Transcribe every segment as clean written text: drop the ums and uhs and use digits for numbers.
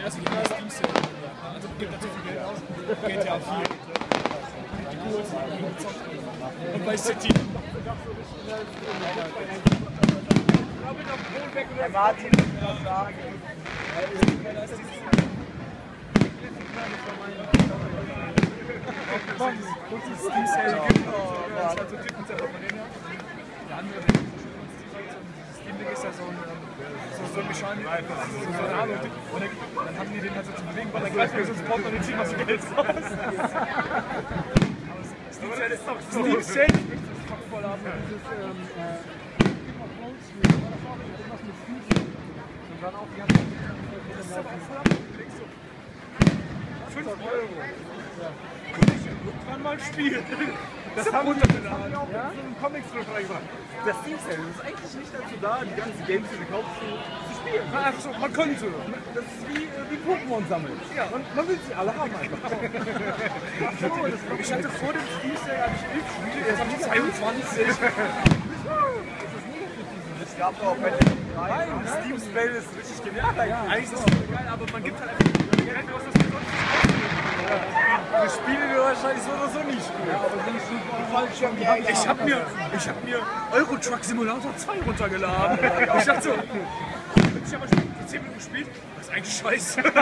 Also die haben Steam Sale. Also gibt natürlich viel Geld aus. GTA 4. Die Kurse, die gezockt werden. Und bei City. Der Martin will was sagen. Steam Sale gibt. Das ist halt so Typen, der andere Steam Deck ist ja so ein Mechanik, so eine Ahnung. Und dann haben die den halt so zu bewegen, weil dann greift mir so ins Porto und dann zieht man so Geld raus. Steam Sale ist doch so. Steam Sale ist voll ab. Und dann auch die ganze Zeit. Das ist aber voll ab. 5 €. Irgendwann mal spielen. Das haben wir auch in so einem Comic-Strip reingebracht. Das Steam Sale ist eigentlich nicht dazu da, die ganzen Games, die du kaufst, zu spielen. Also, man könnte. Das ist wie Pokémon sammeln. Ja. Man will sie alle haben einfach. Ich hatte vor dem Steam Sale 11 Spiele, jetzt habe ich 22. Es gab auch bei den 3. Steam Sale ist richtig genial. Eigentlich ist es voll geil, aber man gibt halt einfach Geld aus, das man sonst nicht ausgeben. Die Spiele wir wahrscheinlich so oder so nicht spielen. Ich hab mir Euro Truck Simulator 2 runtergeladen. Ich dachte so, ich habe schon 10 Minuten gespielt, das ist eigentlich scheiße. 2,50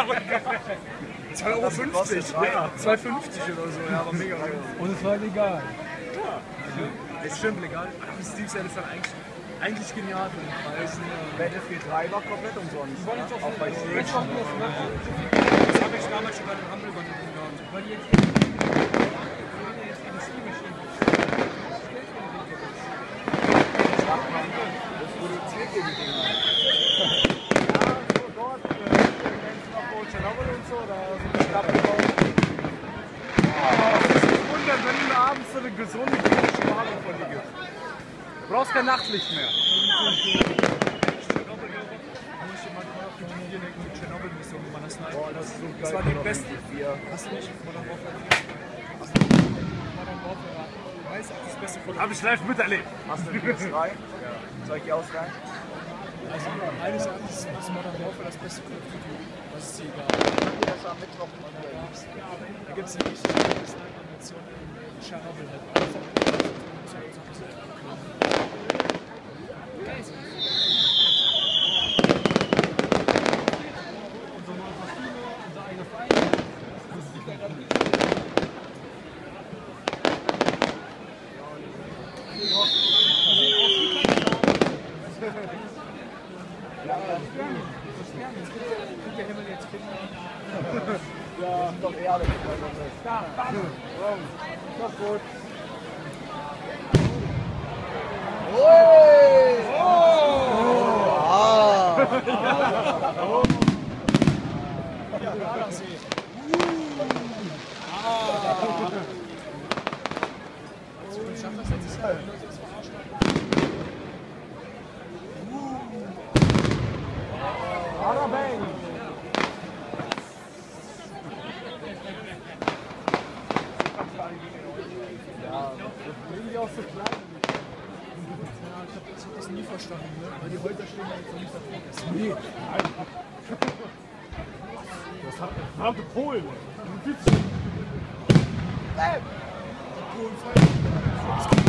€. Ja, 2,50 € oder so, ja, aber mega geil. Und es war legal. Ist stimmt legal, aber Steam Sale ist dann eigentlich genial für den Preis. Battlefield 3 war komplett umsonst. Auch bei Steam. Das habe ich damals schon bei den Humble Bundle gehabt. Weil die jetzt Das produziert ihr die Dinger. Ja, so dort, kennst du noch wo Chernobyl und so, da sind die Klappen drauf. Das ist nicht wundern, wenn du abends so eine gesunde klinische Warnung von dir gibst. Du brauchst kein Nachtlicht mehr. Das war die beste. Hast du nicht? Modern Warfare 4. Modern Warfare 1 ist das beste von. Hab ich live miterlebt. Hast du eine PS3? Ja. Soll ich die ausleihen? Also eines Erachtens ist Modern Warfare das beste Call of Duty. Das ist dir egal. Das am Mittwoch Da gibt es eine richtig gute Sniper-Mission in Chernobyl halt. Ja, doch ehrlich. Ja, doch gut. Ich hab das nie verstanden, ne? Weil die Holter stehen ja jetzt nicht davor. Nee. Das hat verdammte Polen. Polen falsch.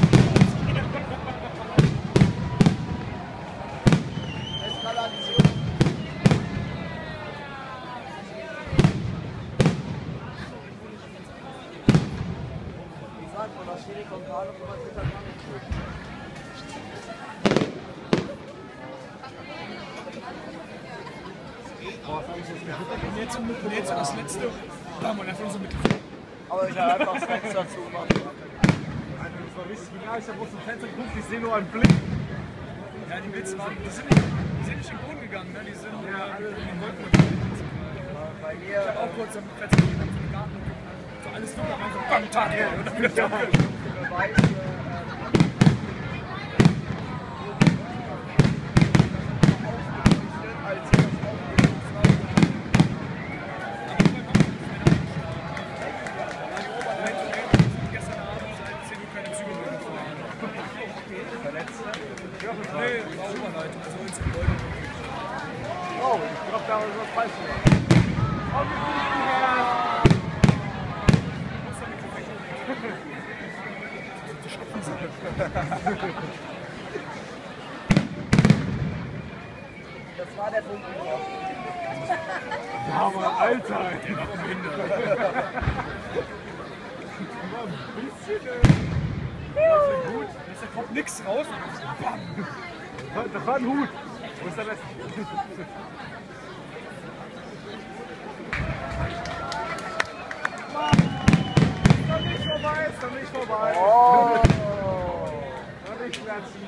Und jetzt das letzte. Bam, und einfach so mit. Aber ich habe einfach das Fenster zugemacht. Das war richtig genial. Ich habe aus dem Fenster geguckt, ich sehe nur einen Blick. Ja, die Witze waren. Die sind nicht in den Boden gegangen, ne? Die sind alle in den Wolken. Bei mir. Ich habe auch kurz am Fenster gegangen, so einen Garten geguckt. So alles dunkel, dann so bam, Tag her. Und dann wieder dunkel. Nee, war Oberleitung, also ins Gebäude. Oh, ich glaube, da war was falsch gemacht. Das war der Punkt. Ja, Mann, Alter! Der war behindert. Ein bisschen, Hut. Da kommt nix raus. Das war ein Hut. Wo ist der Rest? Ist noch nicht vorbei. Oh! Noch nicht klatschen.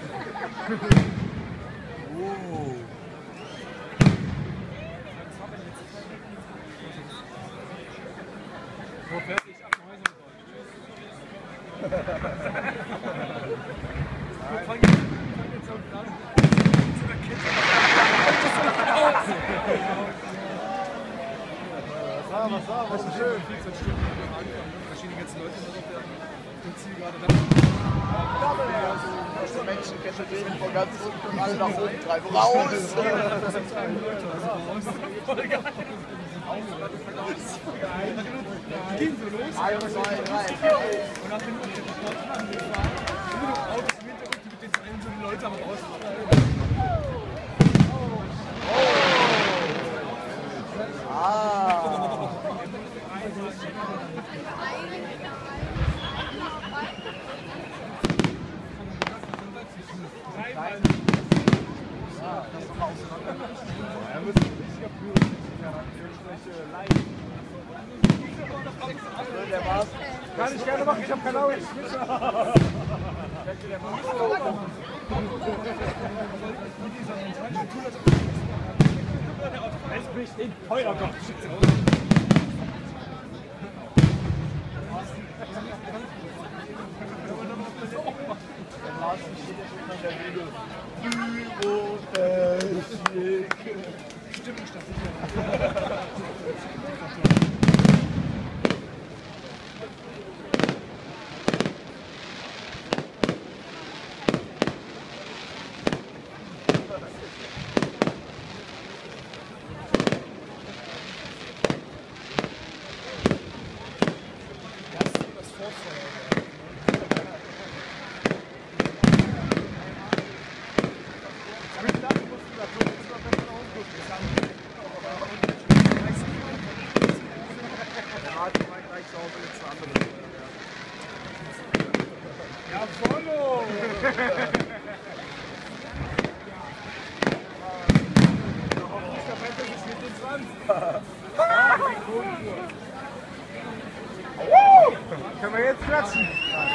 Oh. So, fertig, ab nach Hause mit euch. Wir fangen jetzt auch an. Zu der Kette. Was war? Was ist schön? 14 Stunden verschiedene ganze Leute noch auf der Ziel gerade da. Das ist Menschenkette gehen von ganz unten und alle nach oben treiben. Raus! Das sind 2 Leute, also raus. Voll geil. Die gehen so los. 1, 2, 3. Und nach dem Sport angefahren. Nur noch Autos im Hintergrund, die mit den einen so die Leute am rausfahren. Der war's. Kann ich gerne machen, ich hab keine Ahnung. Es bricht in Feuergott. Ja, Follow! Können wir jetzt klatschen?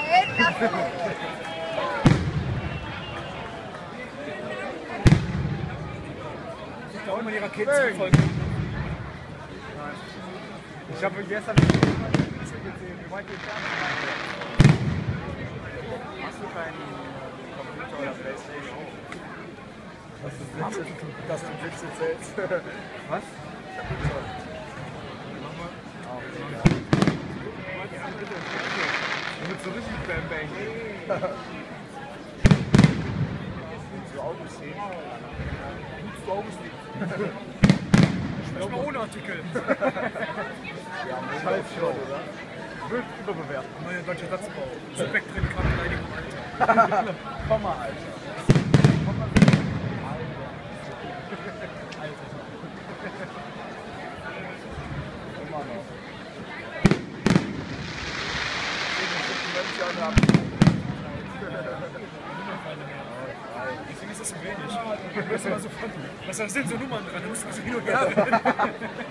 Da unten die Raketen zu folgen. Ich habe gestern nicht gesehen, wie weit die Hast du keinen Computer oder Playstation? Dass du Witze zählst. Was? Mit so richtig Bam Bang. So Autos sehen. Gut zu Augen liegt. Ich mal ohne Artikel. Ja, das heißt schon, oder? Wird überbewertet. Neue deutsche Satzbau. Spektren kann Beleidigung, Alter. Komm mal, Alter. Immer noch. Deswegen ist das so wenig. Du weißt immer sofort, was da sind so Nummern dran, da musst du so hin und her.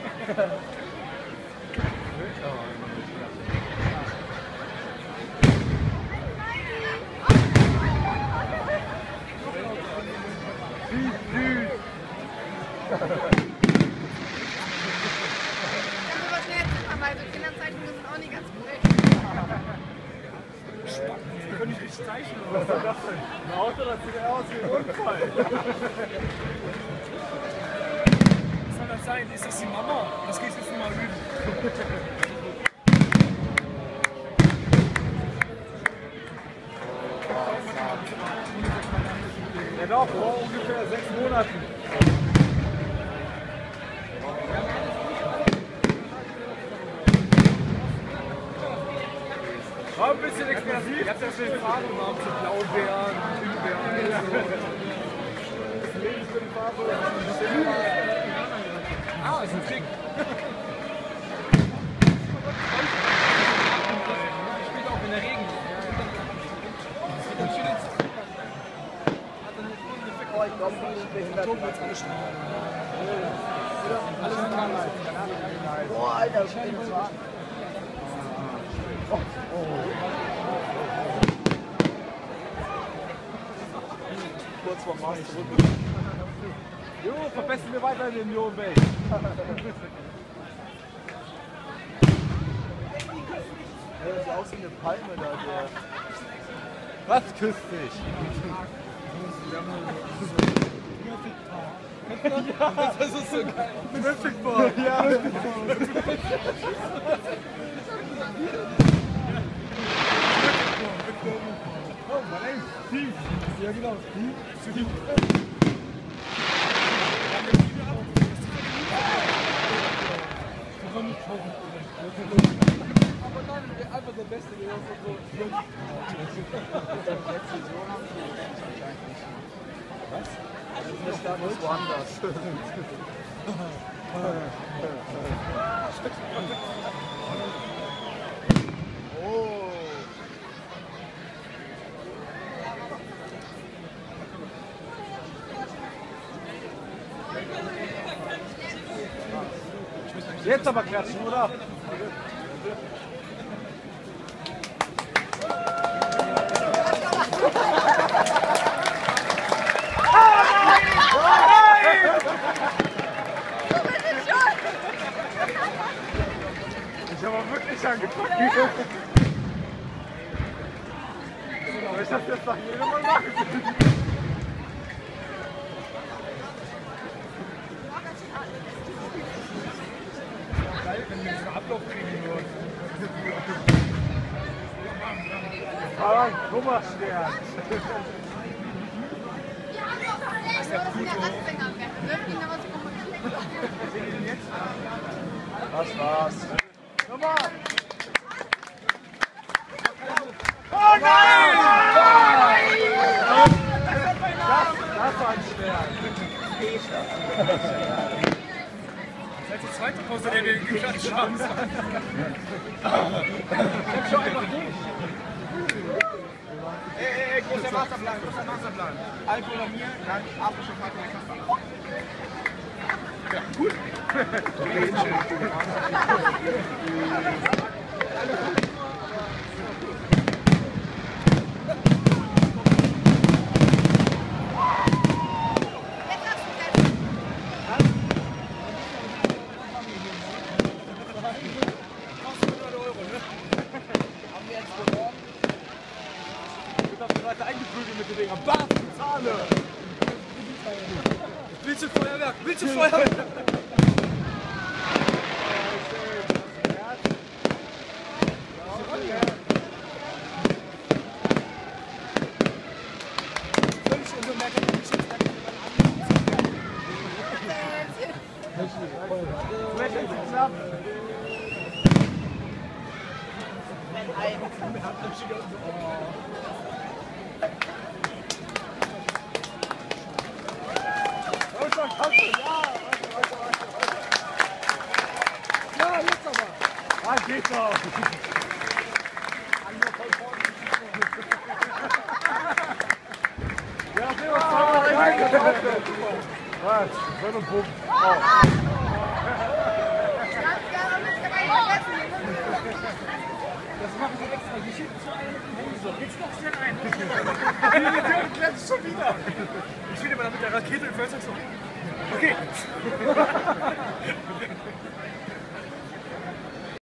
Weil so Kinderzeichnungen sind auch nicht ganz korrekt. Die können nicht richtig zeichnen. Was soll das denn? Ein Auto, das sieht aus wie ein Unfall. Was soll das sein? Ist das die Mama? Das geht jetzt nochmal üben. Ja doch, vor ungefähr 6 Monaten. War ein bisschen explosiv. Ich hab das mit Farbe gemacht, so Blaubeeren, Himbeeren, so. Ah, ist ein Trick. Spielt auch in der Regen. Oh, ich glaube, das ist alles schnell. Boah, Alter, das war. Kurz vor Maß zurück. Jo, verbessern wir weiter den Union Bay. Ja, das ist auch so eine Palme da, der. Was küsst dich? Ja, das ist so geil. Traffic Bar. Ja. Oh, mein Name ist Steve. Ja, genau. Steve. Aber dann einfach der Beste, der so. Was? Das ist da woanders. Oh. Jetzt aber klatschen, oder? Ich habe wirklich angefangen. Aber ich habe das nach jedem Mal gemacht. Geil, wenn wir diesen Ablauf kriegen würden. Aber ein Kummerstern. Das ist der Anfänger. Wir dürfen ihn aber so Das war's. Nummer! Oh nein! Das war ein Stern. Das ist die zweite Pause, der wir geklatscht haben. Ich hab schon einfach durch. Ey, großer Masterplan. Alkohol an mir, dann Aftershock Kasper. Ja, gut. Eingeprügelt mit den Dingern. Bam! Zahle! Bildschirmfeuerwerk! Bildschirmfeuerwerk! Völlig unbemerkt. Vielleicht ist es knapp. Ja, jetzt aber. Ah, geht doch. Ja, sehen wir uns. Was? So ein Bumm. Das machen sie extra. Die schicken schon einen mit dem Handy so. Jetzt noch schnell ein. Die klatscht schon wieder. Ich will aber mit der Rakete im Fenster so. Okay.